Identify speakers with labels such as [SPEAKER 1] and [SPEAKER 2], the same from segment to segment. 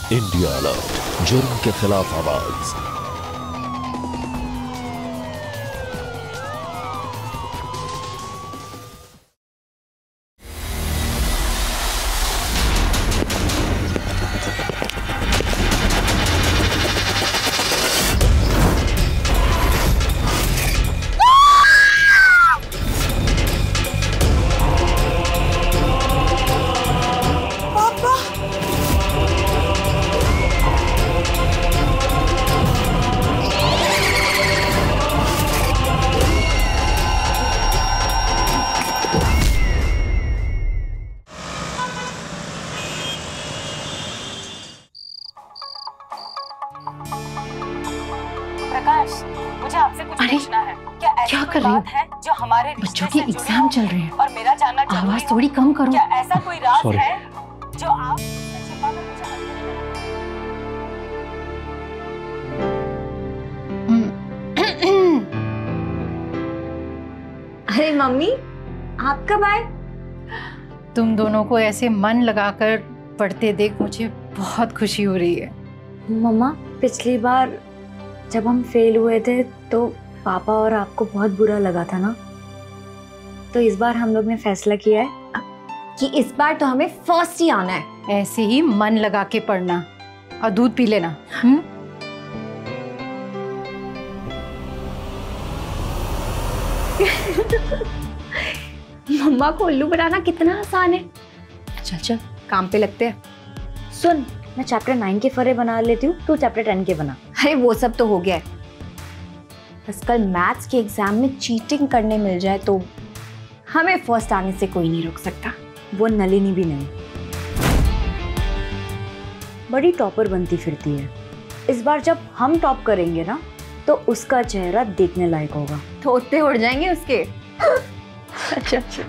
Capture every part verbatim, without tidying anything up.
[SPEAKER 1] India alert, जुर्म के खिलाफ आवाज।
[SPEAKER 2] प्रकाश, मुझे आपसे कुछ पूछना है। क्या
[SPEAKER 3] क्या कर रही हो?
[SPEAKER 2] है जो हमारे
[SPEAKER 3] बच्चों के एग्जाम चल रहे हैं
[SPEAKER 2] और मेरा जानना जरूरी है।
[SPEAKER 3] आवाज थोड़ी कम करो।
[SPEAKER 2] क्या ऐसा कोई राज
[SPEAKER 1] Sorry.
[SPEAKER 2] है जो आप मुझसे छिपा कर मुझे
[SPEAKER 4] अरे मम्मी, आप कब आए?
[SPEAKER 3] तुम दोनों को ऐसे मन लगाकर पढ़ते देख मुझे बहुत खुशी हो रही है।
[SPEAKER 4] मम्मा, पिछली बार जब हम फेल हुए थे तो पापा और आपको बहुत बुरा लगा था ना, तो इस बार हम लोग ने फैसला किया है कि इस बार तो हमें फर्स्ट ही आना है।
[SPEAKER 3] ऐसे ही मन लगा के पढ़ना और दूध पी लेना। हम्म?
[SPEAKER 4] मम्मा को उल्लू बनाना कितना आसान है। चल चल काम पे लगते हैं। सुन, मैं चैप्टर नाइन के फरे बना लेती हूँ, तू चैप्टर टेन के बना। अरे वो सब तो हो गया है, बस कल मैथ्स के एग्जाम में चीटिंग करने मिल जाए तो हमें फर्स्ट आने से कोई नहीं रोक सकता, वो नलिनी भी नहीं। बड़ी टॉपर बनती फिरती है। इस बार जब हम टॉप करेंगे ना तो उसका चेहरा देखने लायक होगा, तोते उड़ जाएंगे उसके। अच्छा अच्छा।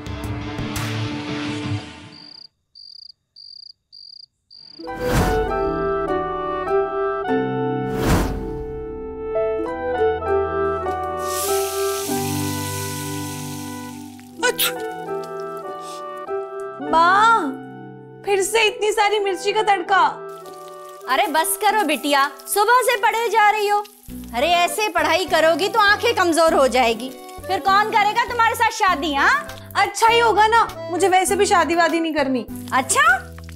[SPEAKER 5] माँ, फिर से इतनी सारी मिर्ची का तड़का।
[SPEAKER 6] अरे बस करो बिटिया, सुबह से पढ़े जा रही हो। अरे ऐसे पढ़ाई करोगी तो आंखें कमजोर हो जाएगी, फिर कौन करेगा तुम्हारे साथ शादी? हाँ
[SPEAKER 5] अच्छा ही होगा ना, मुझे वैसे भी शादी वादी नहीं करनी।
[SPEAKER 6] अच्छा,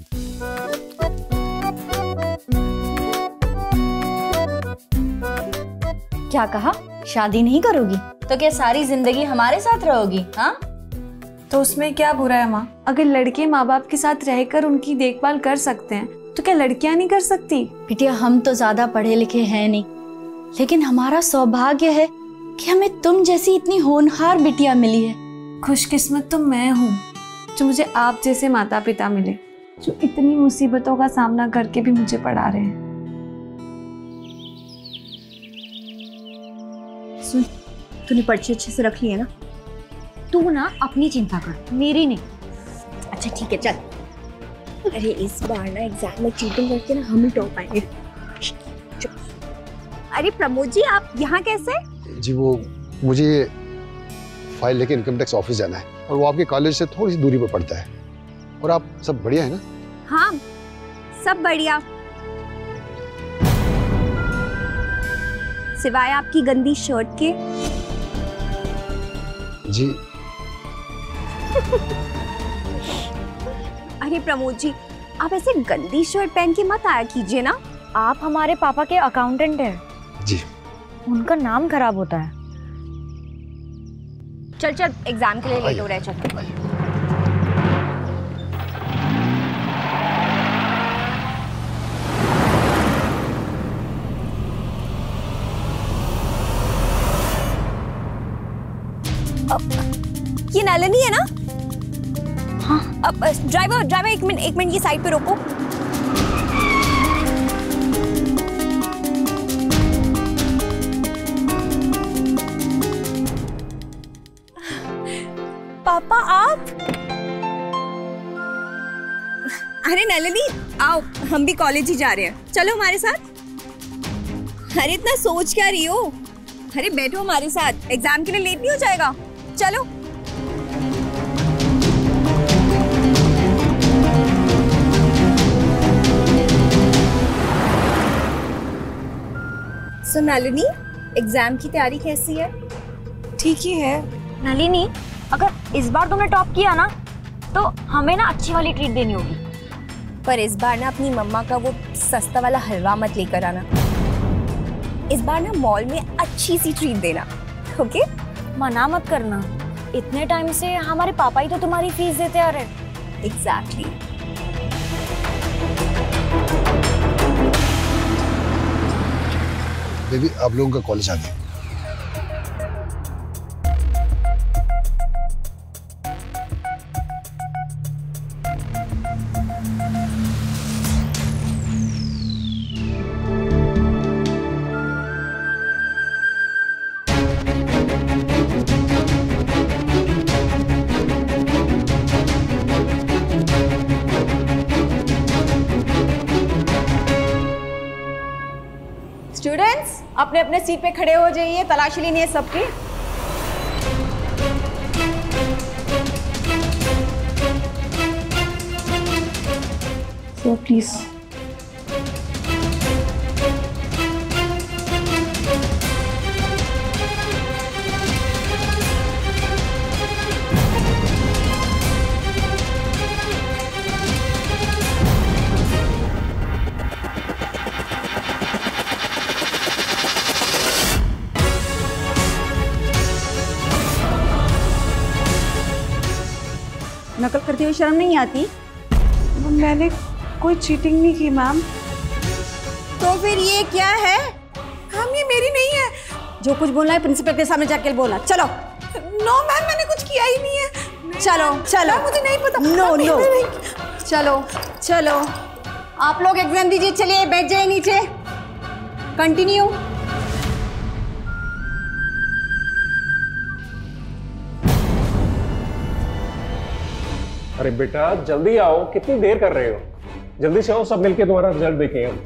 [SPEAKER 6] क्या कहा? शादी नहीं करोगी तो क्या सारी जिंदगी हमारे साथ रहोगी? हाँ,
[SPEAKER 5] तो उसमें क्या बुरा है माँ? अगर लड़के माँ बाप के साथ रहकर उनकी देखभाल कर सकते हैं तो क्या लड़कियां नहीं कर सकती?
[SPEAKER 6] बिटिया हम तो ज्यादा पढ़े लिखे हैं नहीं, लेकिन हमारा सौभाग्य है कि हमें तुम जैसी इतनी होनहार बिटिया मिली है।
[SPEAKER 5] खुशकिस्मत तो मैं हूँ जो मुझे आप जैसे माता पिता मिले, जो इतनी मुसीबतों का सामना करके भी मुझे पढ़ा रहे हैं।
[SPEAKER 4] सुन, तूने पर्ची अच्छे से रख ली है ना? तू ना अपनी चिंता कर, मेरी नहीं। अच्छा ठीक है चल। अरे इस बार ना एग्जाम में चीटिंग करके ना हम ही टॉप आएंगे। अरे प्रमोद जी, आप यहाँ कैसे?
[SPEAKER 7] जी वो मुझे फाइल लेके इनकम टैक्स ऑफिस जाना है और वो आपके कॉलेज से थोड़ी सी दूरी पर पड़ता है। और आप सब बढ़िया है ना?
[SPEAKER 4] हाँ सब बढ़िया, सिवाय आपकी गंदी शर्ट के।
[SPEAKER 7] जी
[SPEAKER 4] अरे प्रमोद जी, आप ऐसे गंदी शर्ट पहन के मत आया कीजिए ना। आप हमारे पापा के अकाउंटेंट हैं।
[SPEAKER 7] जी,
[SPEAKER 4] उनका नाम खराब होता है। चल चल, एग्जाम के लिए लेट हो रहा है। चल अब, ये नलिनी है ना? हाँ। अब ड्राइवर ड्राइवर एक मिनट एक मिनट ये साइड पे रोको।
[SPEAKER 5] पापा आप?
[SPEAKER 4] अरे नलिनी आओ, हम भी कॉलेज ही जा रहे हैं, चलो हमारे साथ। अरे इतना सोच क्या रही हो? अरे बैठो हमारे साथ, एग्जाम के लिए लेट नहीं हो जाएगा। चलो। सो नलिनी, एग्जाम की तैयारी कैसी है?
[SPEAKER 5] ठीक ही है।
[SPEAKER 4] नलिनी, अगर इस बार तुमने टॉप किया ना तो हमें ना अच्छी वाली ट्रीट देनी होगी। पर इस बार ना अपनी मम्मा का वो सस्ता वाला हलवा मत लेकर आना। इस बार ना मॉल में अच्छी सी ट्रीट देना, ओके? मना मत करना, इतने टाइम से हमारे पापा ही तो तुम्हारी फीस देते आ रहे। एग्जैक्टली।
[SPEAKER 7] बेबी, आप लोगों का कॉलेज आ गया।
[SPEAKER 6] स्टूडेंट्स, अपने अपने सीट पे खड़े हो जाइए, तलाशी लेनी है सबकी।
[SPEAKER 5] So please.
[SPEAKER 6] नकल करते हुए शर्म नहीं आती?
[SPEAKER 5] मैंने कोई चीटिंग नहीं की मैम।
[SPEAKER 6] तो फिर ये क्या है?
[SPEAKER 5] मैम ये मेरी नहीं है।
[SPEAKER 6] जो कुछ बोलना है प्रिंसिपल के सामने जाके बोला। चलो।
[SPEAKER 5] नो मैम, मैंने कुछ किया ही नहीं है।
[SPEAKER 6] चलो चलो।
[SPEAKER 5] मुझे नहीं पता।
[SPEAKER 6] No no. चलो चलो, आप लोग एग्जाम दीजिए। चलिए बैठ जाइए नीचे। कंटिन्यू।
[SPEAKER 8] अरे बेटा जल्दी आओ, कितनी देर कर रहे हो? जल्दी से आओ, सब मिलके तुम्हारा रिजल्ट देखें हम।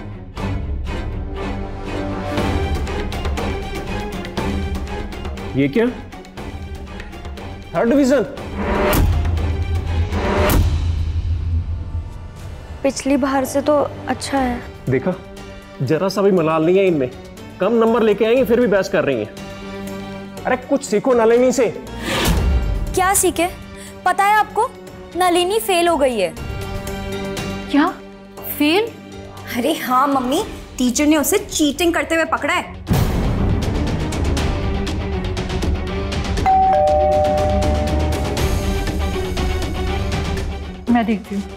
[SPEAKER 8] ये क्या? Third division?
[SPEAKER 4] पिछली बार से तो अच्छा है।
[SPEAKER 8] देखा, जरा सा भी मलाल नहीं है इनमें। कम नंबर लेके आएंगे फिर भी बहस कर रही हैं। अरे कुछ सीखो नलिनी से।
[SPEAKER 4] क्या सीखे? पता है आपको, नलिनी फेल हो गई है।
[SPEAKER 3] क्या? फेल?
[SPEAKER 4] अरे हाँ मम्मी, टीचर ने उसे चीटिंग करते हुए पकड़ा है।
[SPEAKER 3] मैं देखती हूँ।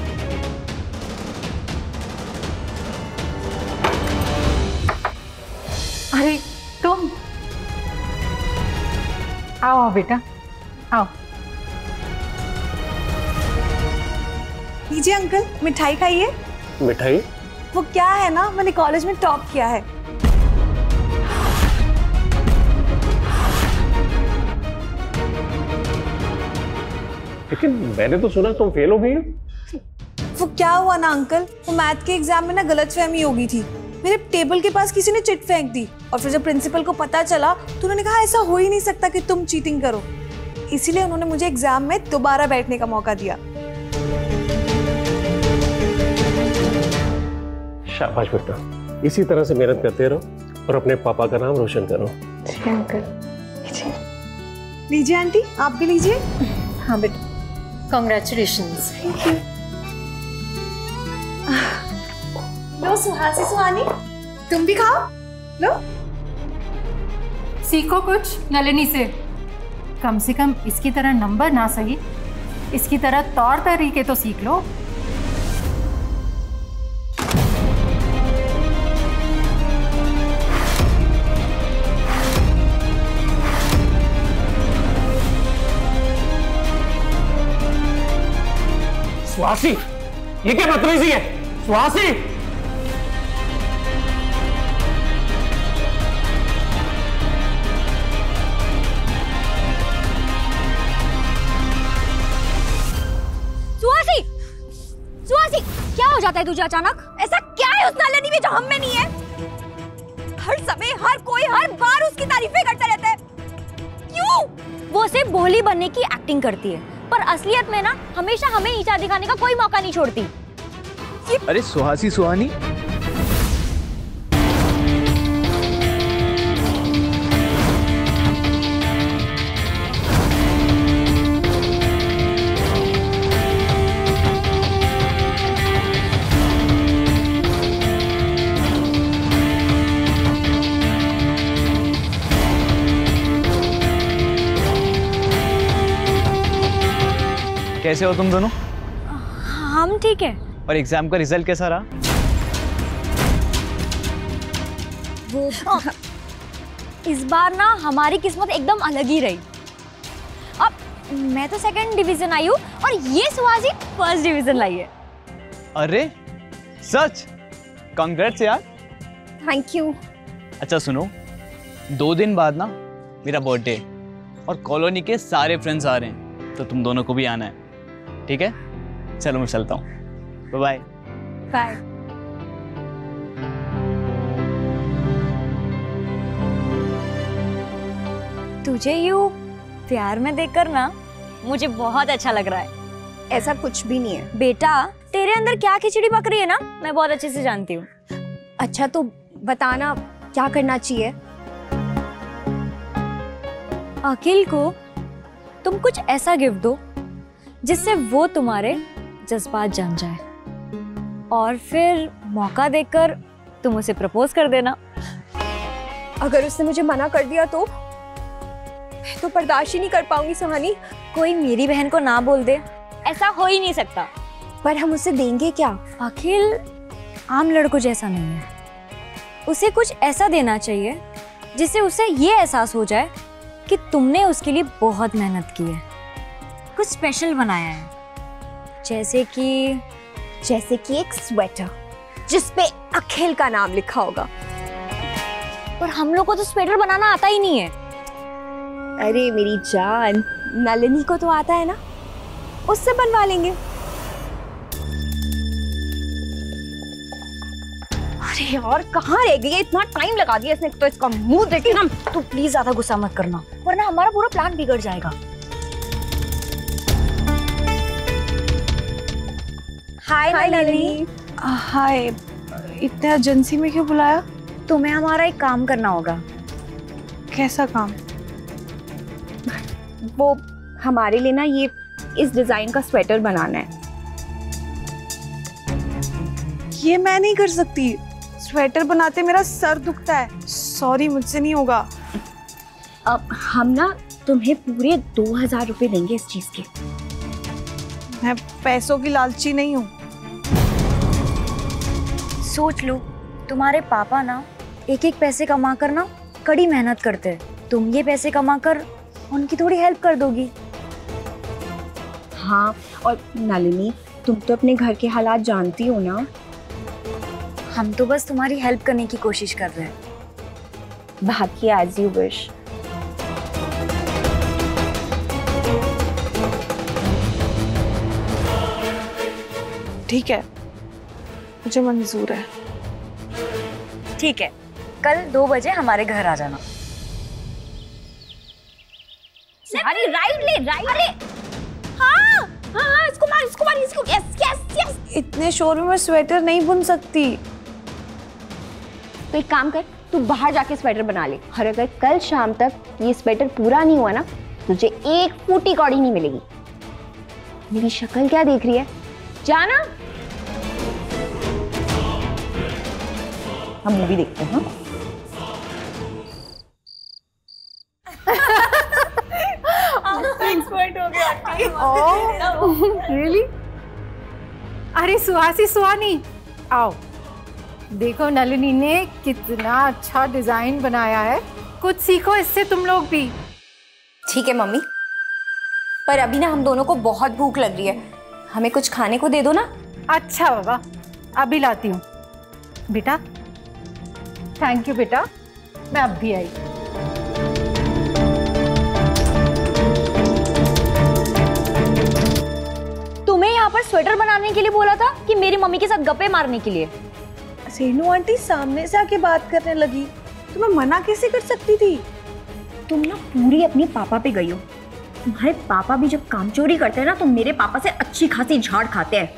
[SPEAKER 3] अरे तुम आओ आओ बेटा, आओ।
[SPEAKER 5] लीजिए अंकल, मिठाई खाइए।
[SPEAKER 8] मिठाई?
[SPEAKER 5] वो क्या है ना, मैंने कॉलेज में टॉप किया है।
[SPEAKER 8] लेकिन मैंने तो सुना तुम फेल हो गई हो।
[SPEAKER 5] वो क्या हुआ ना अंकल, वो मैथ के एग्जाम में ना गलतफहमी हो गई थी। मेरे टेबल के पास किसी ने चिट फेंक दी और फिर जब प्रिंसिपल को पता चला तो उन्होंने कहा ऐसा हो ही नहीं सकता कि तुम चीटिंग करो। इसीलिए उन्होंने मुझे एग्जाम में दोबारा बैठने का मौका दिया।
[SPEAKER 8] शाबाश बेटा, इसी तरह से मेहनत करते रहो और अपने पापा का नाम रोशन करो।
[SPEAKER 5] जी अंकल। लीजिए आंटी, आप भी लीजिए।
[SPEAKER 3] हाँ बेटा, कॉन्ग्रेचुलेशंस।
[SPEAKER 5] Thank you. लो सुहासी सुहानी, तुम भी खाओ। लो।
[SPEAKER 3] सीखो कुछ नलिनी से। कम से कम इसकी तरह नंबर ना सही, इसकी तरह तौर तरीके तो सीख लो।
[SPEAKER 8] सुहासी, ये क्या बदतमीजी है? सुहासी!
[SPEAKER 4] सुहासी, सुहासी, क्या हो जाता है तुझे अचानक? ऐसा क्या है उस नलिनी में जो हम में नहीं है? हर समय हर कोई हर बार उसकी तारीफें करता रहता है। क्यों? वो सिर्फ भोली बनने की एक्टिंग करती है, पर असलियत में ना हमेशा हमें नीचा दिखाने का कोई मौका नहीं छोड़ती।
[SPEAKER 1] अरे सुहासी सुहानी,
[SPEAKER 9] कैसे हो तुम दोनों?
[SPEAKER 6] हम ठीक है।
[SPEAKER 9] और एग्जाम का रिजल्ट कैसा रहा?
[SPEAKER 6] वो इस बार ना हमारी किस्मत एकदम अलग ही रही। अब मैं तो सेकंड डिवीजन आई हूँ और ये सुहासी फर्स्ट डिवीजन लाई है।
[SPEAKER 9] अरे सच? कांग्रेट्स यार।
[SPEAKER 6] Thank you.
[SPEAKER 9] अच्छा सुनो, दो दिन बाद ना मेरा बर्थडे और कॉलोनी के सारे फ्रेंड्स आ रहे हैं, तो तुम दोनों को भी आना है, ठीक है? चलो मैं चलता हूँ, बाय बाय।
[SPEAKER 6] बाय। तुझे यूं प्यार में देखकर ना मुझे बहुत अच्छा लग रहा है।
[SPEAKER 4] ऐसा कुछ भी नहीं है
[SPEAKER 6] बेटा, तेरे अंदर क्या खिचड़ी पक रही है ना, मैं बहुत अच्छे से जानती हूँ।
[SPEAKER 4] अच्छा तो बताना क्या करना चाहिए?
[SPEAKER 6] अखिल को तुम कुछ ऐसा गिफ्ट दो जिससे वो तुम्हारे जज्बात जान जाए, और फिर मौका देकर तुम उसे प्रपोज कर देना।
[SPEAKER 4] अगर उसने मुझे मना कर दिया तो मैं तो बर्दाश्त ही नहीं कर पाऊंगी सुहानी।
[SPEAKER 6] कोई मेरी बहन को ना बोल दे, ऐसा हो ही नहीं सकता।
[SPEAKER 4] पर हम उसे देंगे क्या?
[SPEAKER 6] अखिल आम लड़कों जैसा नहीं है, उसे कुछ ऐसा देना चाहिए जिससे उसे ये एहसास हो जाए कि तुमने उसके लिए बहुत मेहनत की है, कुछ स्पेशल बनाया है। जैसे कि
[SPEAKER 4] जैसे कि एक स्वेटर जिसपे अखिल का नाम लिखा होगा।
[SPEAKER 6] पर हम लोग को तो स्वेटर बनाना आता ही नहीं है।
[SPEAKER 4] अरे मेरी जान, नलिनी को तो आता है ना, उससे बनवा लेंगे। अरे यार कहाँ रह गई? इतना टाइम लगा दिया इसने, तो इसका मुंह देख के ना।
[SPEAKER 6] तू प्लीज ज्यादा गुस्सा मत करना, वरना हमारा पूरा प्लान बिगड़ जाएगा।
[SPEAKER 4] हाय नलिनी।
[SPEAKER 5] हाय, इतने एजेंसी में क्यों बुलाया?
[SPEAKER 6] तुम्हें हमारा एक काम करना होगा।
[SPEAKER 5] कैसा काम?
[SPEAKER 4] वो हमारे लिए ना ये इस डिजाइन का स्वेटर बनाना है।
[SPEAKER 5] ये मैं नहीं कर सकती, स्वेटर बनाते मेरा सर दुखता है। सॉरी, मुझसे नहीं होगा।
[SPEAKER 4] अब हम ना तुम्हें पूरे दो हजार रुपए देंगे इस चीज के।
[SPEAKER 5] मैं पैसों की लालची नहीं हूँ।
[SPEAKER 6] सोच लो, तुम्हारे पापा ना एक एक पैसे कमा कर ना कड़ी मेहनत करते हैं। तुम ये पैसे कमा कर उनकी थोड़ी हेल्प कर दोगी।
[SPEAKER 4] हाँ, और नलिनी तुम तो अपने घर के हालात जानती हो ना।
[SPEAKER 6] हम तो बस तुम्हारी हेल्प करने की कोशिश कर रहे हैं।
[SPEAKER 4] बाकी एज यू विश।
[SPEAKER 5] ठीक है, मुझे मंजूर है।
[SPEAKER 6] ठीक है, कल दो बजे हमारे घर आ जाना।
[SPEAKER 4] अरे राइट ले, राइट ले। हाँ हाँ हाँ, इसको मार, इसको मार, इसको। Yes yes yes.
[SPEAKER 5] इतने शोर में मैं स्वेटर नहीं बुन सकती।
[SPEAKER 4] तो एक काम कर, तू बाहर जाके स्वेटर बना ले, और अगर कल शाम तक ये स्वेटर पूरा नहीं हुआ ना, तुझे एक फूटी कौड़ी नहीं मिलेगी। मेरी शक्ल क्या देख रही है? जाना। हम मूवी देखते हैं।
[SPEAKER 5] एक्सपर्ट हो गया आंटी।
[SPEAKER 3] Oh really? अरे सुहासी, सुहानी आओ, देखो नलिनी ने कितना अच्छा डिजाइन बनाया है, कुछ सीखो इससे तुम लोग भी।
[SPEAKER 4] ठीक है मम्मी, पर अभी ना हम दोनों को बहुत भूख लग रही है, हमें कुछ खाने को दे दो ना।
[SPEAKER 3] अच्छा बाबा, अभी लाती हूँ। बेटा थैंक यू बेटा, मैं अब भी आई।
[SPEAKER 6] तुम्हें यहाँ पर स्वेटर बनाने के लिए बोला था कि मेरी मम्मी के साथ गप्पे मारने के लिए?
[SPEAKER 5] रेनू आंटी सामने से आके बात करने लगी, तो मैं मना कैसे कर सकती थी?
[SPEAKER 4] तुम ना पूरी अपने पापा पे गई हो। तुम्हारे पापा भी जब काम चोरी करते हैं ना, तो मेरे पापा से अच्छी खासी झाड़ खाते हैं।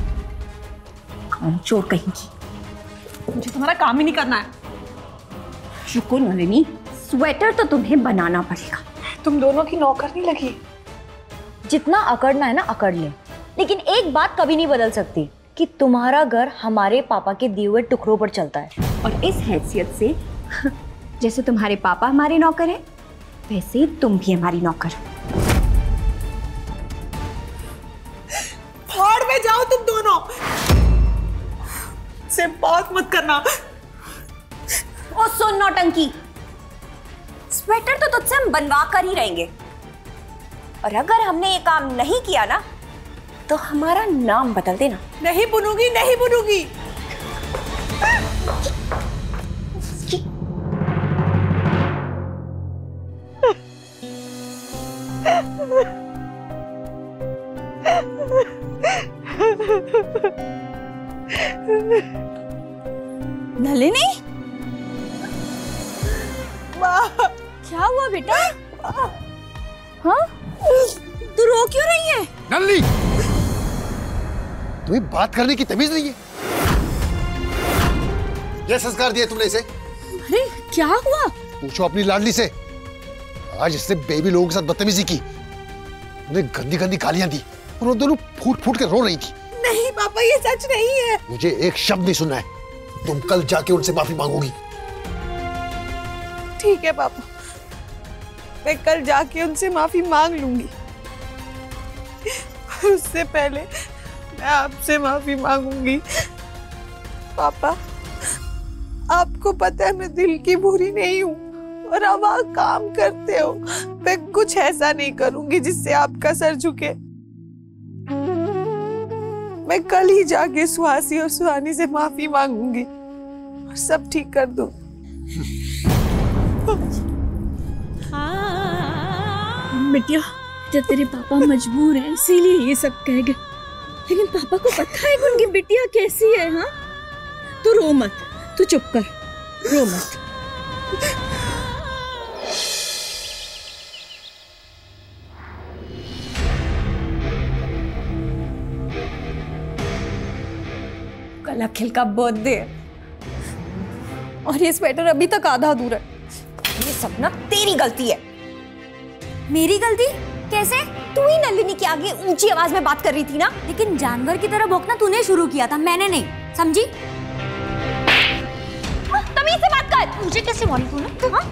[SPEAKER 4] काम चोर कहीं की।
[SPEAKER 5] मुझे तुम्हारा काम ही नहीं करना है।
[SPEAKER 4] रुको नलिनी, स्वेटर तो तुम्हें बनाना पड़ेगा।
[SPEAKER 5] तुम दोनों की नौकर नहीं लगी।
[SPEAKER 6] जितना अकड़ना है ना अकड़ ले, लेकिन एक बात कभी नहीं बदल सकती कि तुम्हारा घर हमारे पापा के दिए हुए टुकड़ों पर चलता है।
[SPEAKER 4] और इस हैसियत से जैसे तुम्हारे पापा हमारे नौकर हैं, वैसे तुम भी हमारी नौकर।
[SPEAKER 5] मुझसे बात मत करना।
[SPEAKER 6] ओ सुन नौटंकी, स्वेटर तो तुझसे हम बनवा कर ही रहेंगे, और अगर हमने ये काम नहीं किया ना तो हमारा नाम बदल देना।
[SPEAKER 5] नहीं बुनूंगी, नहीं बुनूंगी।
[SPEAKER 6] नलिनी, क्या हुआ बेटा? हाँ, तू रो क्यों रही है?
[SPEAKER 7] नलिनी, तुम्हें बात करने की तमीज नहीं है? यह संस्कार दिया तुमने इसे?
[SPEAKER 6] अरे क्या हुआ?
[SPEAKER 7] पूछो अपनी लाडली से। आज इसने बेबी लोगों के साथ बदतमीजी की, उन्हें गंदी गंदी गालियां दी और वो दोनों फूट फूट कर रो रही थी।
[SPEAKER 5] नहीं पापा, ये सच नहीं है।
[SPEAKER 7] मुझे एक शब्द नहीं सुनना है। तुम कल जाके उनसे माफी मांगोगी।
[SPEAKER 5] ठीक है पापा, मैं कल जाके उनसे माफी मांग लूंगी। उससे पहले मैं आपसे माफी मांगूंगी। पापा, आपको पता है मैं दिल की बुरी नहीं हूँ, और अब आप काम करते हो। मैं कुछ ऐसा नहीं करूंगी जिससे आपका सर झुके। मैं कल ही जाके सुहासी और सुहानी से माफी मांगूंगी और सब ठीक कर दूं।
[SPEAKER 10] बिटिया, जब तेरे पापा मजबूर हैं इसीलिए ये सब कह गए, लेकिन पापा को पता है कि उनकी बिटिया कैसी है। हाँ, तू रो मत, तू चुप कर, रो मत।
[SPEAKER 6] कल अखिल का बर्थडे है और ये स्वेटर अभी तक आधा अधूरा है। ये सब ना तेरी गलती है।
[SPEAKER 4] मेरी गलती? कैसे?
[SPEAKER 6] तू ही नलिनी के आगे ऊंची आवाज में बात कर रही थी ना।
[SPEAKER 4] लेकिन जानवर की तरह भौंकना तूने शुरू किया था, मैंने नहीं, समझी?
[SPEAKER 6] तमीज से बात कर।
[SPEAKER 4] मुझे कैसे मारी तूने?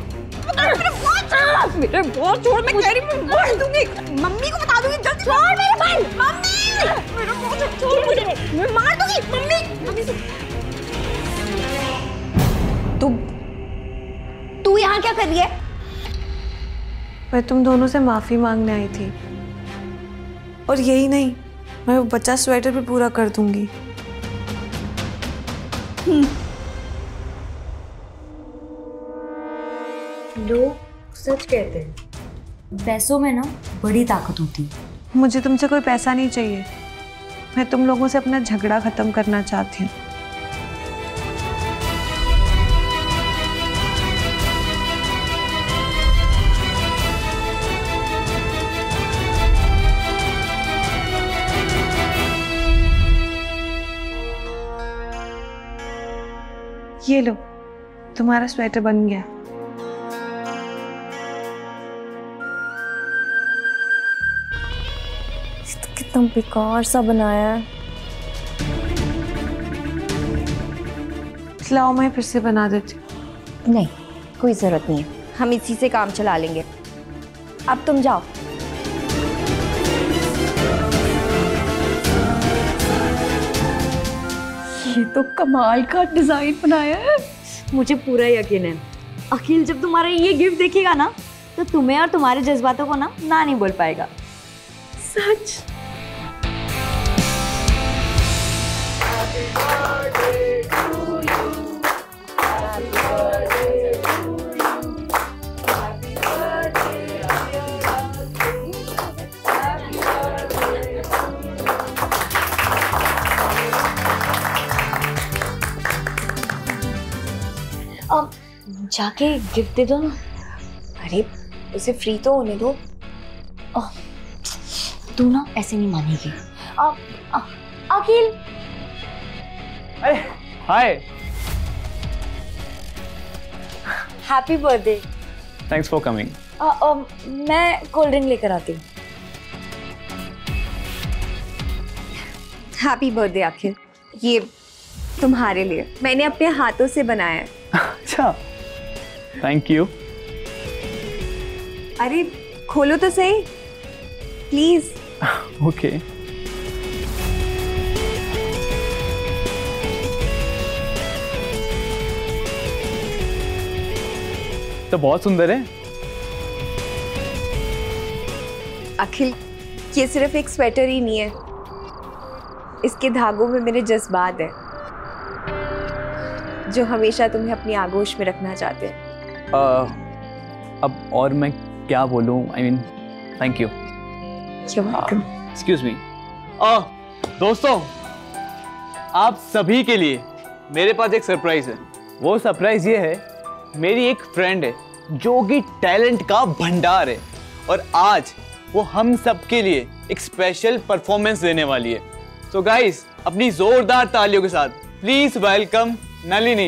[SPEAKER 6] मेरे बहुत छोड़, मैं कह रही हूँ मार दूंगी। मम्मी को बता दूंगी, जल्दी छोड़ मेरे भाई। मम्मी, मेरा बहुत छोड़ मुझे, मैं मार दूंगी। मम्मी, मम्मी से तू तू यहाँ क्या कर रही है?
[SPEAKER 5] मैं तुम दोनों से माफी मांगने आई थी, और यही नहीं, मैं वो बच्चा स्वेटर भी पूरा कर दूंगी।
[SPEAKER 4] लोग सच कहते हैं, पैसों में ना बड़ी ताकत होती है।
[SPEAKER 5] मुझे तुमसे कोई पैसा नहीं चाहिए, मैं तुम लोगों से अपना झगड़ा खत्म करना चाहती हूँ। ये लो, तुम्हारा स्वेटर बन गया।
[SPEAKER 6] कितना बेकार सा बनाया है।
[SPEAKER 5] लाओ, मैं फिर से बना देती हूँ।
[SPEAKER 6] नहीं, कोई जरूरत नहीं है, हम इसी से काम चला लेंगे। अब तुम जाओ।
[SPEAKER 10] ये तो कमाल का डिजाइन बनाया है।
[SPEAKER 4] मुझे पूरा यकीन है, अखिल जब तुम्हारा ये गिफ्ट देखेगा ना तो तुम्हें और तुम्हारे जज्बातों को ना ना नहीं बोल पाएगा।
[SPEAKER 10] सच?
[SPEAKER 4] अब जाके गिफ्ट दे दो ना।
[SPEAKER 6] अरे उसे फ्री तो होने दो।
[SPEAKER 4] ओह, तू ना ऐसे नहीं मानेगी। अब अखिल,
[SPEAKER 9] अरे hi,
[SPEAKER 4] happy birthday.
[SPEAKER 9] Thanks for coming.
[SPEAKER 4] मैं कोल्ड ड्रिंक लेकर आती हूँ।
[SPEAKER 6] हैप्पी बर्थडे अखिल, ये तुम्हारे लिए मैंने अपने हाथों से बनाया है।
[SPEAKER 9] अच्छा, थैंक यू।
[SPEAKER 6] अरे खोलो तो सही प्लीज।
[SPEAKER 9] ओके। तो बहुत सुंदर है।
[SPEAKER 5] अखिल, ये सिर्फ एक स्वेटर ही नहीं है, इसके धागों में मेरे जज्बात है जो हमेशा तुम्हें अपनी आगोश में रखना चाहते हैं।
[SPEAKER 9] uh, अब और मैं क्या बोलूं? I mean thank you. Excuse me. दोस्तों, आप सभी के लिए मेरे पास एक सरप्राइज है। वो सरप्राइज ये है, मेरी एक फ्रेंड है जो कि टैलेंट का भंडार है और आज वो हम सब के लिए एक स्पेशल परफॉर्मेंस देने वाली है। तो गाइस, अपनी जोरदार तालियों के साथ प्लीज वेलकम नलिनी।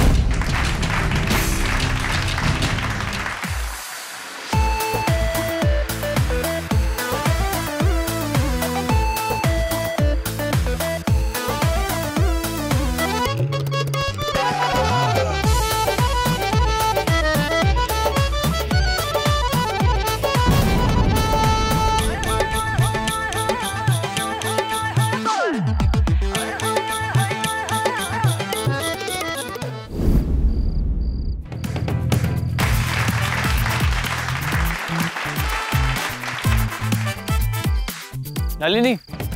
[SPEAKER 9] नलिनी,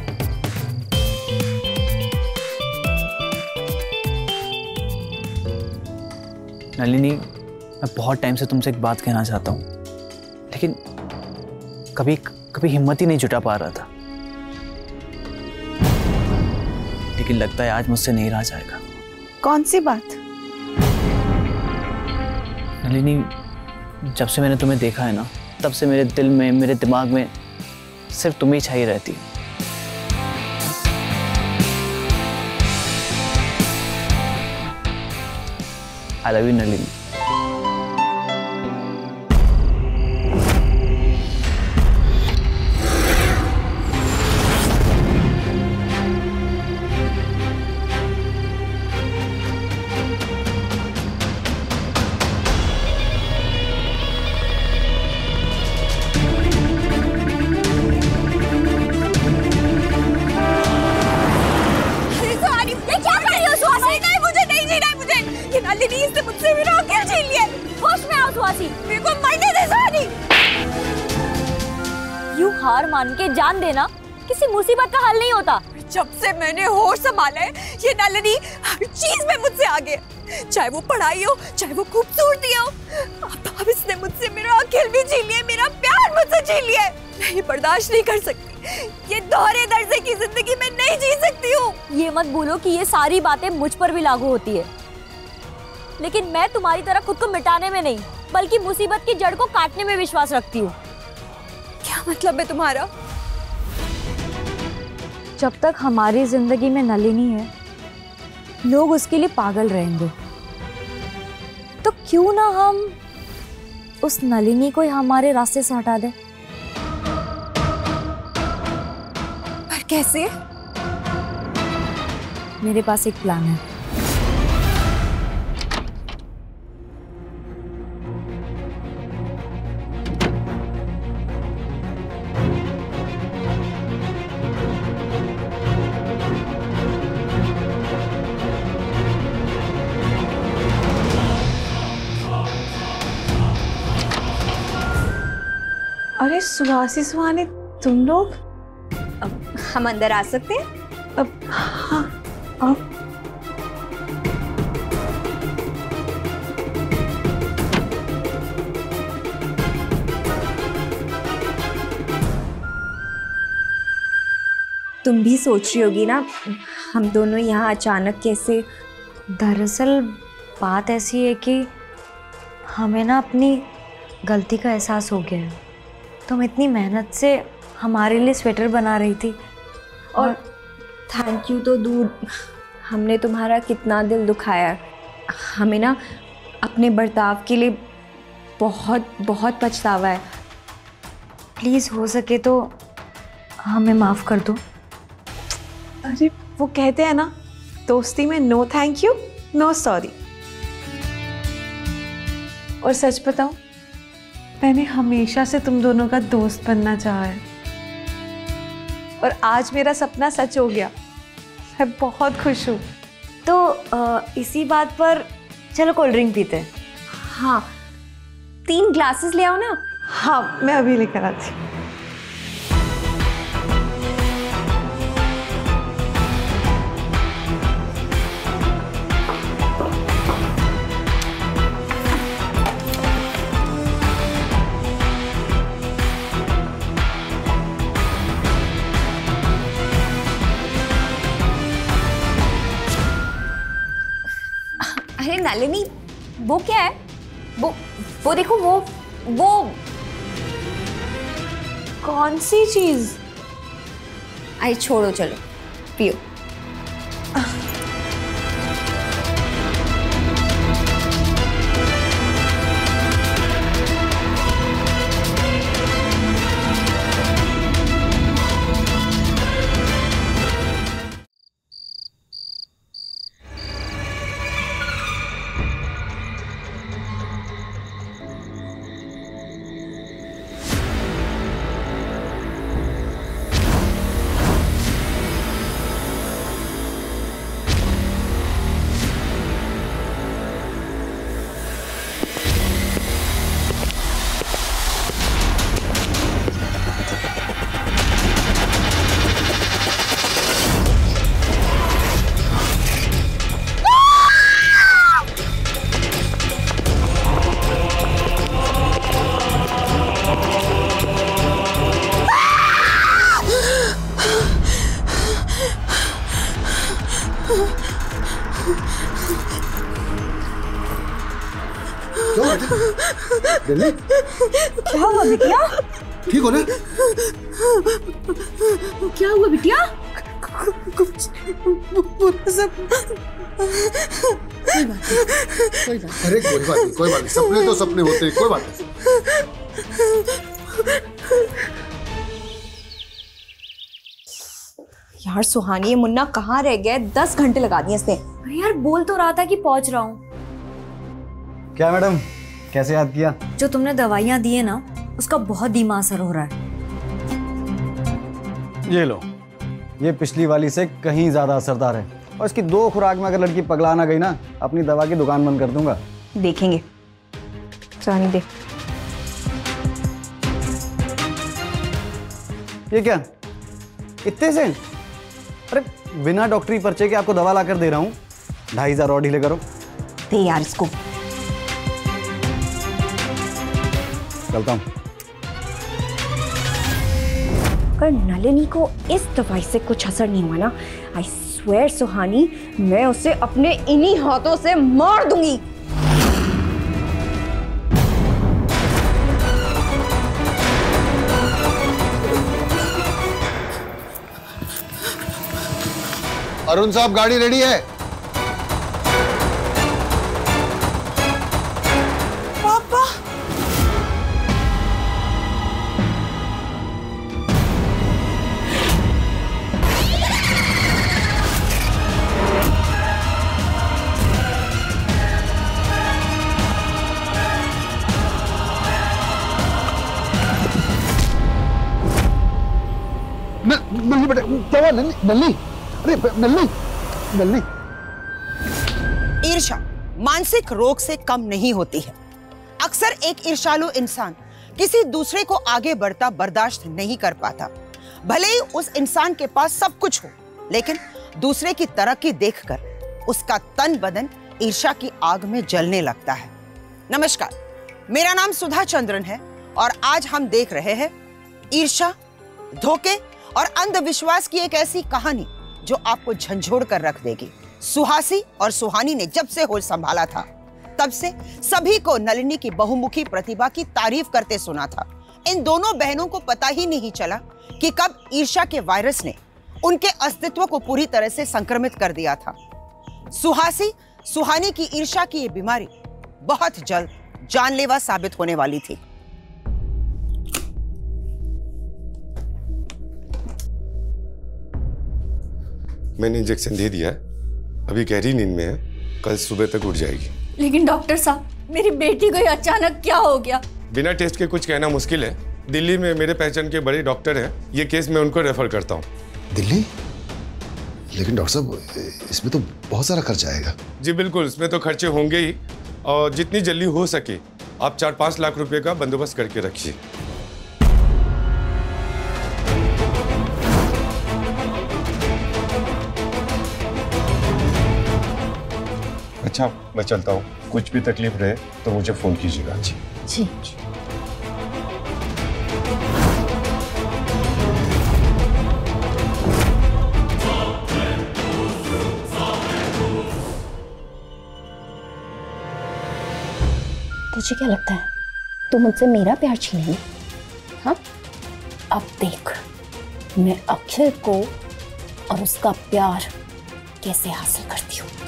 [SPEAKER 9] नलिनी, मैं बहुत टाइम से तुमसे एक बात कहना चाहता हूँ, लेकिन कभी कभी हिम्मत ही नहीं जुटा पा रहा था। लेकिन लगता है आज मुझसे नहीं रहा जाएगा।
[SPEAKER 5] कौन सी बात?
[SPEAKER 9] नलिनी, जब से मैंने तुम्हें देखा है ना, तब से मेरे दिल में, मेरे दिमाग में सिर्फ तुम ही छाई रहती। I love you Nalini.
[SPEAKER 6] हार मान के जान देना किसी मुसीबत का हल नहीं होता।
[SPEAKER 5] जब से मैंने होश संभाला है, ये नलिनी हर चीज में मुझसे आगे, चाहे वो पढ़ाई हो, चाहे वो खूबसूरती हो। अब, अब इसने मुझसे मेरा अखिल भी छीन लिया, मेरा प्यार मुझसे छीन लिया। मैं ये बर्दाश्त नहीं कर सकती, ये दोहरे दर्जे की जिंदगी में नहीं जी सकती हूँ।
[SPEAKER 6] ये मत बोलो कि ये सारी बातें मुझ पर भी लागू होती है, लेकिन मैं तुम्हारी तरह खुद को मिटाने में नहीं, बल्कि मुसीबत की जड़ को काटने में विश्वास रखती हूँ।
[SPEAKER 5] क्या मतलब है तुम्हारा?
[SPEAKER 6] जब तक हमारी जिंदगी में नलिनी है, लोग उसके लिए पागल रहेंगे, तो क्यों ना हम उस नलिनी को हमारे रास्ते से हटा दें।
[SPEAKER 5] पर कैसे?
[SPEAKER 6] मेरे पास एक प्लान है।
[SPEAKER 5] अरे सुहासी सुहानी, तुम लोग? अब हम अंदर आ सकते हैं? अब हाँ, अब तुम भी सोच रही होगी ना, हम दोनों यहाँ अचानक कैसे?
[SPEAKER 6] दरअसल बात ऐसी है कि हमें ना अपनी गलती का एहसास हो गया है। तुम इतनी मेहनत से हमारे लिए स्वेटर बना रही थी,
[SPEAKER 5] और थैंक यू तो दूर, हमने तुम्हारा कितना दिल दुखाया। हमें ना अपने बर्ताव के लिए बहुत बहुत पछतावा है।
[SPEAKER 6] प्लीज़ हो सके तो हमें माफ़ कर दो।
[SPEAKER 5] अरे वो कहते हैं ना, दोस्ती में no thank you no sorry. और सच बताऊं, मैंने हमेशा से तुम दोनों का दोस्त बनना चाहा है, और आज मेरा सपना सच हो गया। मैं बहुत खुश हूँ।
[SPEAKER 6] तो आ, इसी बात पर चलो कोल्ड ड्रिंक पीते हैं।
[SPEAKER 5] हाँ,
[SPEAKER 4] तीन ग्लासेस ले आओ ना।
[SPEAKER 5] हाँ मैं अभी लेकर आती हूँ।
[SPEAKER 4] अरे नलिनी, वो क्या है? वो वो देखो, वो वो
[SPEAKER 5] कौन सी चीज?
[SPEAKER 4] आई छोड़ो, चलो पियो।
[SPEAKER 7] दिल्ली,
[SPEAKER 4] क्या हुआ बिटिया?
[SPEAKER 7] ठीक हो ना?
[SPEAKER 10] क्या हुआ बिटिया?
[SPEAKER 5] कुछ सब
[SPEAKER 10] कोई बात नहीं, कोई बात
[SPEAKER 7] अरे कोई बात नहीं, कोई बात नहीं, सपने तो सपने होते हैं, कोई बात नहीं।
[SPEAKER 4] यार सुहानी, ये मुन्ना कहाँ रह गया? दस घंटे लगा दिए इसने।
[SPEAKER 6] अरे यार बोल तो रहा था कि पहुंच रहा हूँ।
[SPEAKER 11] क्या मैडम, कैसे याद किया?
[SPEAKER 6] जो तुमने दवाइयाँ दी है ना, उसका बहुत धीमा असर हो रहा है।
[SPEAKER 11] ये लो, ये पिछली वाली से कहीं ज्यादा असरदार है और इसकी दो खुराक में अगर लड़की पगला ना गई ना, अपनी दवा की दुकान बंद कर दूंगा।
[SPEAKER 4] देखेंगे। सुहानी देख।
[SPEAKER 11] ये क्या, इतने से? अरे बिना डॉक्टरी पर्चे के आपको दवा ला कर दे रहा हूँ, ढाई हजार और ढीले करो।
[SPEAKER 4] दे यार इसको।
[SPEAKER 11] चलता हूँ।
[SPEAKER 4] अगर नलिनी को इस दवाई से कुछ असर नहीं हुआ ना, आई स्वेयर सुहानी, मैं उसे अपने इन्हीं हाथों से मार दूंगी।
[SPEAKER 7] अरुण साहब, गाड़ी रेडी है।
[SPEAKER 5] पापा,
[SPEAKER 7] नल्ली बेटा, क्या हुआ? नल्ली, नल्ली, अरे नल्ली, नल्ली।
[SPEAKER 12] ईर्ष्या मानसिक रोग से कम नहीं होती है। अक्सर एक ईर्ष्यालु इंसान किसी दूसरे को आगे बढ़ता बर्दाश्त नहीं कर पाता। भले ही उस इंसान के पास सब कुछ हो, लेकिन दूसरे की तरक्की देखकर उसका तन बदन ईर्ष्या की आग में जलने लगता है। नमस्कार, मेरा नाम सुधा चंद्रन है और आज हम देख रहे हैं ईर्ष्या, धोखे और अंधविश्वास की एक ऐसी कहानी जो आपको झंझोड़ कर रख देगी। सुहासी और सुहानी ने जब से होश संभाला था, तब से सभी को नलिनी की बहुमुखी प्रतिभा की तारीफ करते सुना था। इन दोनों बहनों को पता ही नहीं चला कि कब ईर्ष्या के वायरस ने उनके अस्तित्व को पूरी तरह से संक्रमित कर दिया था। सुहासी सुहानी की ईर्ष्या की ये बीमारी बहुत जल्द जानलेवा साबित होने वाली थी।
[SPEAKER 13] मैंने इंजेक्शन दे दिया है, अभी गहरी नींद में है, कल सुबह तक उठ जाएगी।
[SPEAKER 10] लेकिन डॉक्टर साहब, मेरी बेटी को अचानक क्या हो गया?
[SPEAKER 13] बिना टेस्ट के कुछ कहना मुश्किल है। दिल्ली में मेरे पहचान के बड़े डॉक्टर हैं, ये केस मैं उनको रेफर करता हूँ।
[SPEAKER 7] दिल्ली? लेकिन डॉक्टर साहब, इसमें तो बहुत सारा खर्चा आएगा।
[SPEAKER 13] जी बिल्कुल, इसमें तो खर्चे होंगे ही, और जितनी जल्दी हो सके आप चार पाँच लाख रुपए का बंदोबस्त करके रखिए।
[SPEAKER 14] अच्छा, मैं चलता हूँ। कुछ भी तकलीफ रहे तो मुझे फोन कीजिएगा। जी
[SPEAKER 6] जी।
[SPEAKER 15] तुझे क्या लगता है तू मुझसे मेरा प्यार छीनेगी? हाँ, अब देख मैं अखिल को और उसका प्यार कैसे हासिल करती हूँ।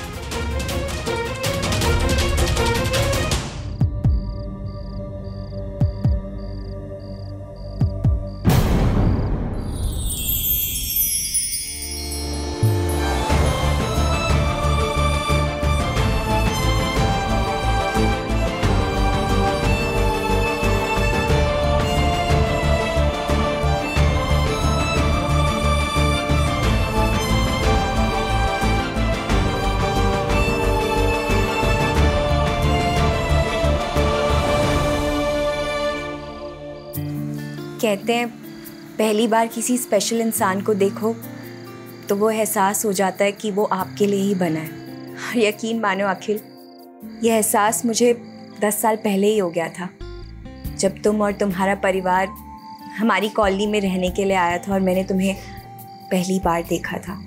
[SPEAKER 4] कहते हैं पहली बार किसी स्पेशल इंसान को देखो तो वो एहसास हो जाता है कि वो आपके लिए ही बना है। और यकीन मानो अखिल, ये एहसास मुझे दस साल पहले ही हो गया था, जब तुम और तुम्हारा परिवार हमारी कॉलोनी में रहने के लिए आया था और मैंने तुम्हें पहली बार देखा था।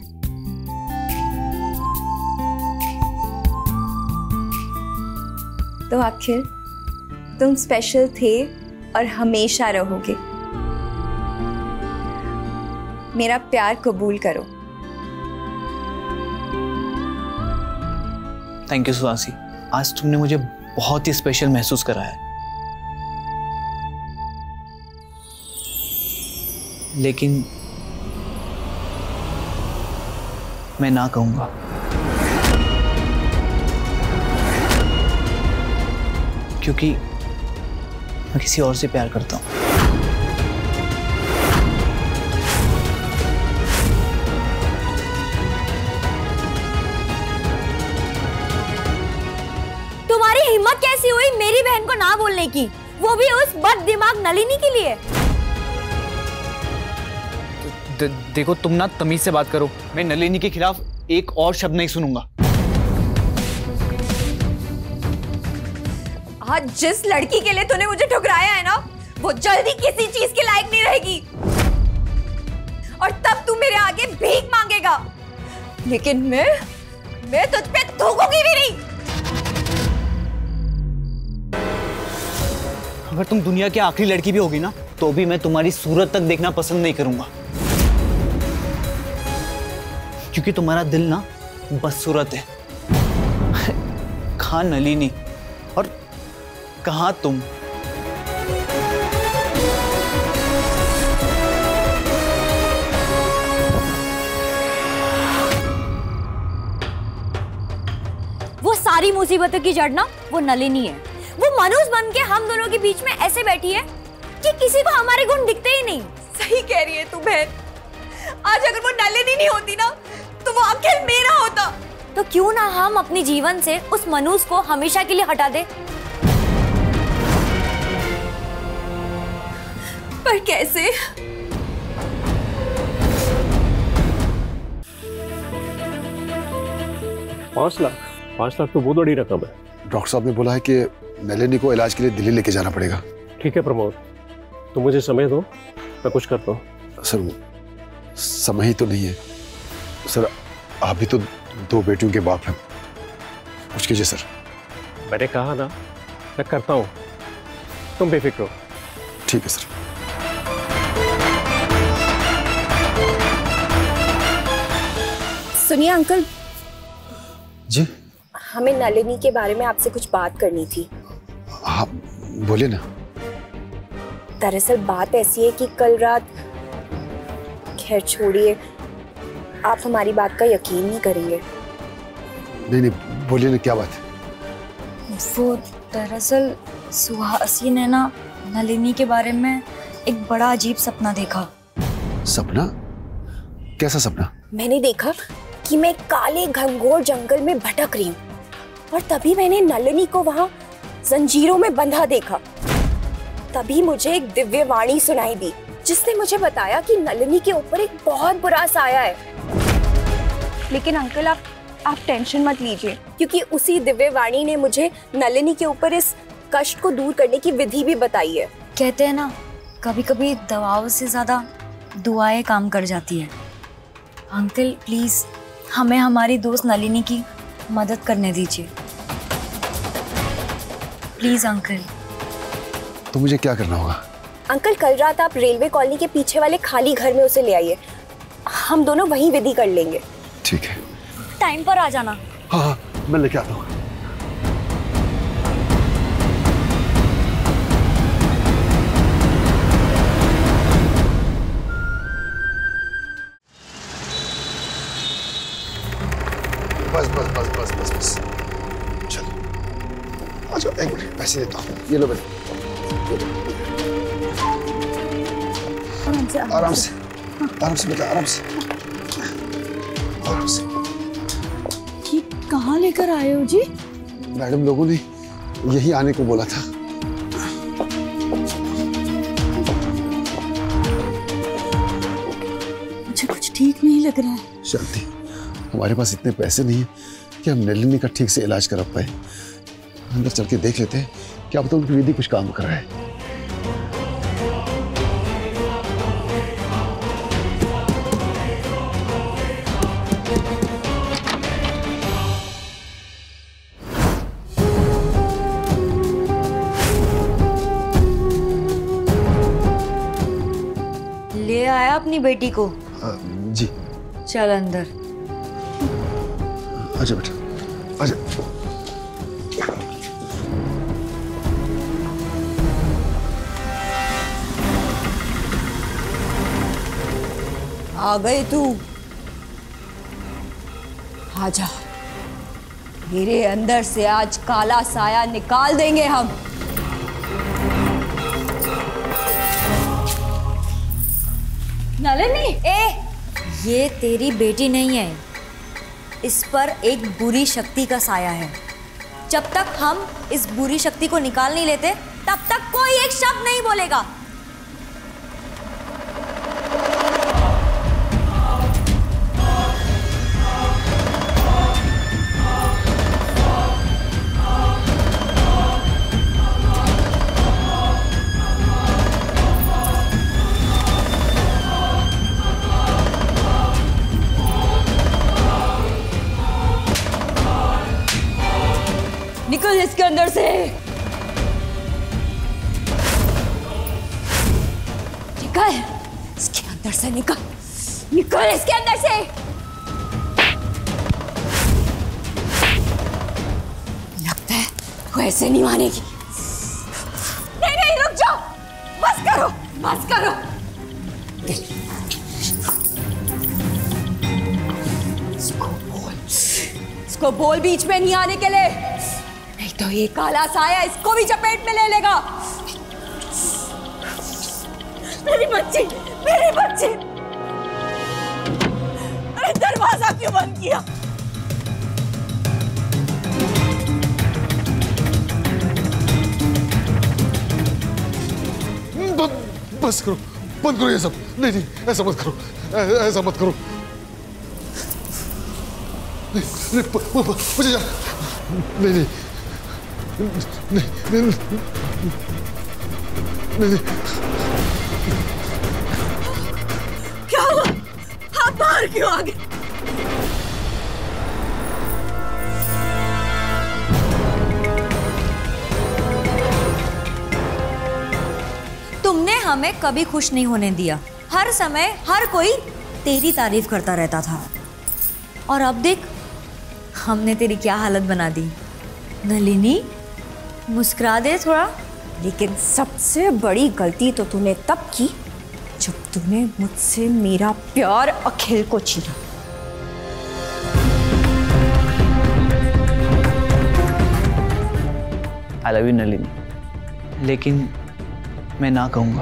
[SPEAKER 4] तो अखिल, तुम स्पेशल थे और हमेशा रहोगे। मेरा प्यार कबूल करो।
[SPEAKER 9] थैंक यू सुहासी, आज तुमने मुझे बहुत ही स्पेशल महसूस कराया है। लेकिन मैं ना कहूंगा, क्योंकि मैं किसी और से प्यार करता हूं।
[SPEAKER 6] तुम्हारी हिम्मत कैसी हुई मेरी बहन को ना बोलने की, वो भी उस बद दिमाग नलिनी के लिए?
[SPEAKER 9] दे, देखो तुम ना तमीज से बात करो। मैं नलिनी के खिलाफ एक और शब्द नहीं सुनूंगा।
[SPEAKER 4] आज जिस लड़की के लिए तूने मुझे ठुकराया है ना, वो जल्दी किसी चीज के लायक नहीं रहेगी और तब तू मेरे आगे भीख मांगेगा, लेकिन मैं मैं तुझ पे थूकूंगी भी नहीं।
[SPEAKER 9] अगर तुम दुनिया की आखिरी लड़की भी होगी ना, तो भी मैं तुम्हारी सूरत तक देखना पसंद नहीं करूंगा, क्योंकि तुम्हारा दिल ना बदसूरत है। कहाँ नलिनी और कहाँ तुम?
[SPEAKER 6] वो सारी मुसीबतों की जड़ ना वो नलिनी है। वो मनुष्य बन के हम दोनों के बीच में ऐसे बैठी है कि किसी को हमारे गुण दिखते ही नहीं।
[SPEAKER 4] सही कह रही है तू बहन। आज अगर वो नलिनी नहीं होती ना, तो वो अखिल मेरा होता।
[SPEAKER 6] तो क्यों ना हम अपने जीवन से उस मनुष्य को हमेशा के लिए हटा दे?
[SPEAKER 4] पर कैसे?
[SPEAKER 8] पांच लाख पांच लाख तो बहुत बड़ी रकम है।
[SPEAKER 7] डॉक्टर साहब ने बोला है कि नलिनी को इलाज के लिए दिल्ली लेके जाना पड़ेगा।
[SPEAKER 8] ठीक है प्रमोद, तुम मुझे समय दो, मैं कुछ करता हूँ।
[SPEAKER 7] सर समय ही तो नहीं है सर, आप भी तो दो बेटियों के बाप हैं, कुछ कीजिए सर।
[SPEAKER 8] मैंने कहा ना मैं करता हूँ, तुम बेफिक्र हो।
[SPEAKER 7] ठीक है सर।
[SPEAKER 4] सुनिए अंकल
[SPEAKER 7] जी,
[SPEAKER 4] हमें नलिनी के बारे में आपसे कुछ बात करनी थी।
[SPEAKER 7] हाँ बोलिए ना।
[SPEAKER 4] दरअसल बात ऐसी है कि कल रात, खैर छोड़िए, आप हमारी बात का यकीन नहीं करेंगे।
[SPEAKER 7] नहीं नहीं बोलिए ना, क्या बात है?
[SPEAKER 6] वो दरअसल सुहासी ने ना नलिनी के बारे में एक बड़ा अजीब सपना देखा।
[SPEAKER 7] सपना? कैसा सपना?
[SPEAKER 4] मैंने देखा कि मैं काले घनघोर जंगल में भटक रही हूँ और तभी मैंने नलिनी को वहाँ
[SPEAKER 15] जंजीरों में बंधा देखा। तभी मुझे एक दिव्य वाणी सुनाई दी जिसने मुझे बताया कि नलिनी के ऊपर एक बहुत बुरा साया है। लेकिन अंकल आप आप टेंशन मत लीजिए, क्योंकि उसी दिव्य वाणी ने मुझे नलिनी के ऊपर इस कष्ट को दूर करने की विधि भी बताई है।
[SPEAKER 6] कहते हैं ना, कभी कभी दवाओं से ज्यादा दुआएं काम कर जाती है। अंकल प्लीज हमें हमारी दोस्त नलिनी की मदद करने दीजिए, प्लीज अंकल।
[SPEAKER 7] तो मुझे क्या करना होगा?
[SPEAKER 15] अंकल कल रात आप रेलवे कॉलोनी के पीछे वाले खाली घर में उसे ले आइए, हम दोनों वहीं विधि कर लेंगे।
[SPEAKER 7] ठीक है।
[SPEAKER 6] टाइम पर आ जाना।
[SPEAKER 7] हाँ हाँ मैं लेके आता हूँ। बस बस बस बस बस बस चलो आ जाओ, एक मिनट पैसे देता हूँ, ये लो बेटा। आराम से आराम से बेटा, आराम से आराम से।
[SPEAKER 10] ये कहाँ लेकर आए हो जी?
[SPEAKER 7] मैडम लोगों ने यही आने को बोला था।
[SPEAKER 10] मुझे कुछ ठीक नहीं लग रहा है।
[SPEAKER 7] शांति, हमारे पास इतने पैसे नहीं है कि हम नलिनी का ठीक से इलाज करा पाए। अंदर चल के देख लेते हैं, क्या पता उनकी विधि कुछ काम कर रहा है।
[SPEAKER 6] ले आया अपनी बेटी को?
[SPEAKER 7] आ, जी।
[SPEAKER 6] चल अंदर।
[SPEAKER 7] आजा बेटा, आजा।
[SPEAKER 12] आ गई तू? आजा, मेरे अंदर से आज काला साया निकाल देंगे हम।
[SPEAKER 6] नलिनी, ए, ये तेरी बेटी नहीं है, इस पर एक बुरी शक्ति का साया है। जब तक हम इस बुरी शक्ति को निकाल नहीं लेते तब तक कोई एक शब्द नहीं बोलेगा।
[SPEAKER 12] निकल इसके अंदर से, निकल इसके अंदर से, निकल निकल इसके अंदर से। लगता है वो ऐसे नहीं मानेगी। नहीं नहीं रुक जाओ, बस करो बस करो। इसको बोल, इसको बोल बीच में नहीं आने के लिए, नहीं तो ये काला साया इसको भी चपेट में ले लेगा। मेरी बच्ची, मेरी बच्ची, अरे दरवाजा क्यों बंद किया?
[SPEAKER 7] बस करो, बंद करो ये सब। नहीं नहीं ऐसा मत करो, ऐसा मत करो। नहीं, नहीं, मुझे जा। नहीं नहीं नहीं नहीं नहीं नहीं।
[SPEAKER 12] क्या हुआ? आप बाहर क्यों आ गए?
[SPEAKER 6] तुमने हमें कभी खुश नहीं होने दिया। हर समय हर कोई तेरी तारीफ करता रहता था, और अब देख हमने तेरी क्या हालत बना दी। नलिनी, मुस्कुरा दे थोड़ा।
[SPEAKER 15] लेकिन सबसे बड़ी गलती तो तूने तब की जब तूने मुझसे मेरा प्यार अखिल को छीना।
[SPEAKER 9] आई लव यू नलिनी, लेकिन मैं ना कहूंगा।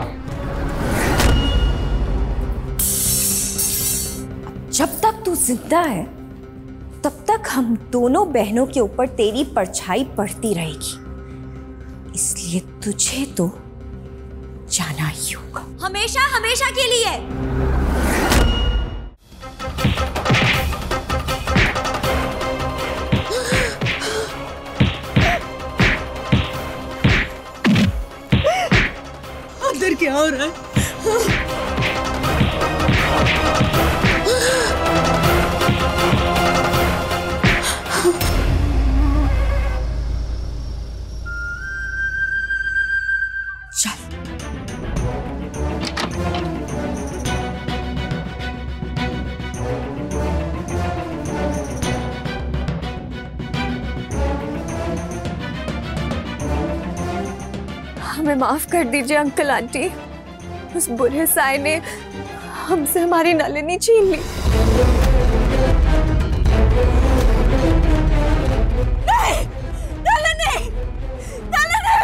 [SPEAKER 15] जब तक तू जिंदा है तब तक हम दोनों बहनों के ऊपर तेरी परछाई पड़ती रहेगी। इसलिए तुझे तो जाना ही होगा।
[SPEAKER 6] हमेशा हमेशा के लिए।
[SPEAKER 10] अंदर क्या हो रहा है?
[SPEAKER 16] हमें माफ कर दीजिए अंकल आंटी, उस बुरे साए ने हमसे हमारी नलिनी छीन ली।
[SPEAKER 10] नहीं, नलिनी, नलिनी।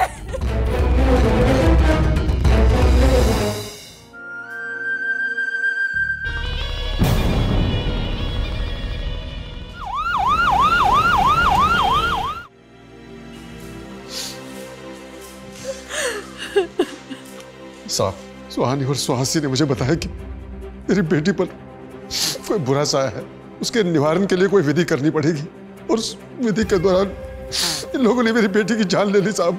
[SPEAKER 7] साहब, सुहानी और सुहासी ने मुझे बताया कि मेरी बेटी पर कोई बुरा साया है, उसके निवारण के लिए कोई विधि करनी पड़ेगी और उस विधि के दौरान इन लोगों ने मेरी बेटी की जान ले ली। साहब,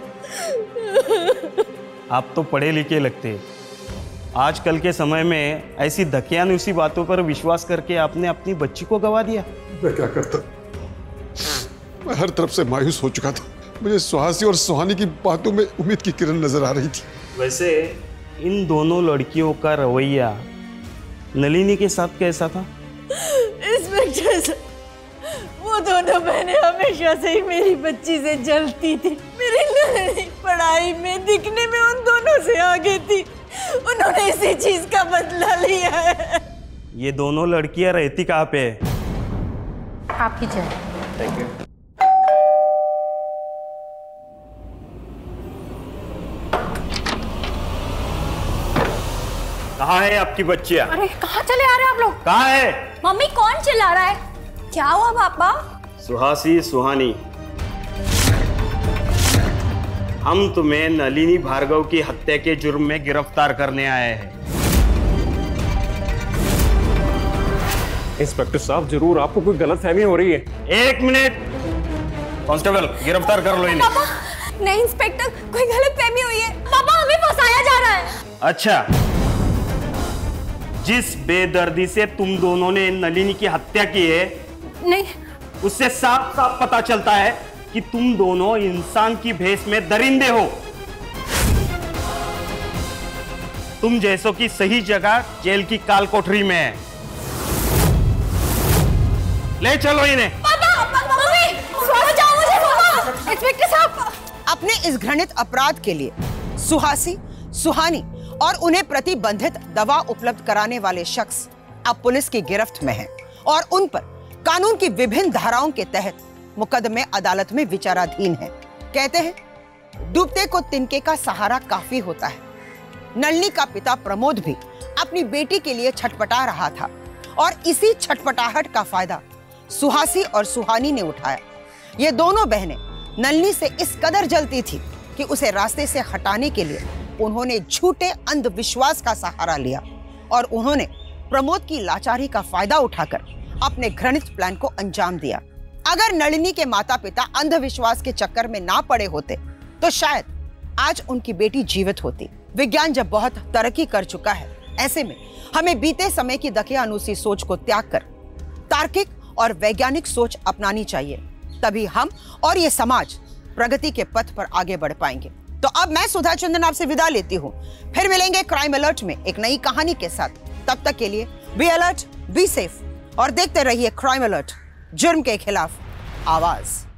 [SPEAKER 17] आप तो पढ़े लिखे लगते, आजकल के समय में ऐसी धकियानुसी बातों पर विश्वास करके आपने अपनी बच्ची को गवा दिया।
[SPEAKER 7] मैं क्या करता, मैं हर तरफ से मायूस हो चुका था। मुझे सुहासी और सुहानी की बातों में उम्मीद की किरण नजर आ रही थी।
[SPEAKER 17] वैसे इन दोनों लड़कियों का रवैया नलिनी के साथ कैसा था?
[SPEAKER 10] इंस्पेक्टर साहब, वो दोनों बहनें हमेशा से ही मेरी बच्ची से जलती थी। मेरी नलिनी पढ़ाई में, दिखने में उन दोनों से आगे थी। उन्होंने इसी चीज का बदला लिया है।
[SPEAKER 17] ये दोनों लड़कियां रहती कहाँ पे है?
[SPEAKER 3] आपकी जय।
[SPEAKER 17] Thank you. कहाँ है आपकी बच्चियाँ?
[SPEAKER 3] अरे कहाँ चले आ रहे हैं आप लोग?
[SPEAKER 17] कहाँ है?
[SPEAKER 6] मम्मी कौन चिल्ला रहा है? क्या हुआ पापा?
[SPEAKER 17] सुहासी, सुहानी, हम तुम्हें नलिनी भार्गव की हत्या के जुर्म में गिरफ्तार करने आए हैं।
[SPEAKER 8] इंस्पेक्टर साहब, जरूर आपको कोई गलतफहमी हो रही है।
[SPEAKER 17] एक मिनट, कांस्टेबल गिरफ्तार कर लो इन्हें।
[SPEAKER 6] पापा, नहीं इंस्पेक्टर, कोई गलतफहमी हुई है। पापा, हमें फंसाया जा रहा है।
[SPEAKER 17] अच्छा, जिस बेदर्दी से तुम दोनों ने नलिनी की हत्या की है,
[SPEAKER 3] नहीं,
[SPEAKER 17] उससे साफ साफ पता चलता है कि तुम दोनों इंसान की भेष में दरिंदे हो। तुम जैसों की सही जगह जेल की काल कोठरी में है। ले चलो इन्हें।
[SPEAKER 12] इंस्पेक्टर साहब, अपने इस घृणित अपराध के लिए सुहासी, सुहानी और उन्हें प्रतिबंधित दवा उपलब्ध कराने वाले शख्स अब पुलिस की गिरफ्त में हैं और उन पर कानून की विभिन्न धाराओं के तहत मुकदमे अदालत में विचाराधीन है। कहते हैं, डूबते को तिनके का सहारा काफी होता है। नलिनी का पिता प्रमोद भी अपनी बेटी के लिए छटपटा रहा था और इसी छटपटाहट का फायदा सुहासी और सुहानी ने उठाया। ये दोनों बहनें नलिनी से इस कदर जलती थी कि उसे रास्ते से हटाने के लिए उन्होंने झूठे अंधविश्वास का सहारा लिया और उन्होंने प्रमोद की लाचारी का फायदा उठाकर अपने घृणित प्लान को अंजाम दिया। अगर नलिनी के माता पिता अंधविश्वास के चक्कर में ना पड़े होते तो शायद आज उनकी बेटी जीवित होती। विज्ञान जब बहुत तरक्की कर चुका है, ऐसे में हमें बीते समय की दकियानुसी सोच को त्याग कर तार्किक और वैज्ञानिक सोच अपनानी चाहिए। तभी हम और ये समाज प्रगति के पथ पर आगे बढ़ पाएंगे। तो अब मैं सुधा चंदन आपसे विदा लेती हूँ। फिर मिलेंगे क्राइम अलर्ट में एक नई कहानी के साथ। तब तक के लिए बी अलर्ट, बी सेफ और देखते रहिए क्राइम अलर्ट, जुर्म के खिलाफ आवाज।